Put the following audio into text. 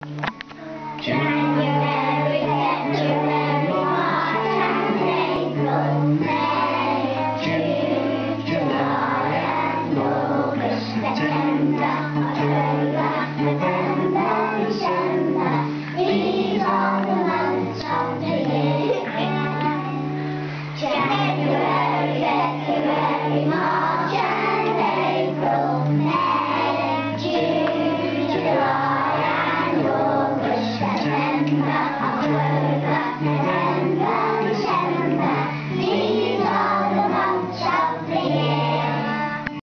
January, February, March and April, May, June, July and August, September, October, November, December. These are the months of the year. January, February, March.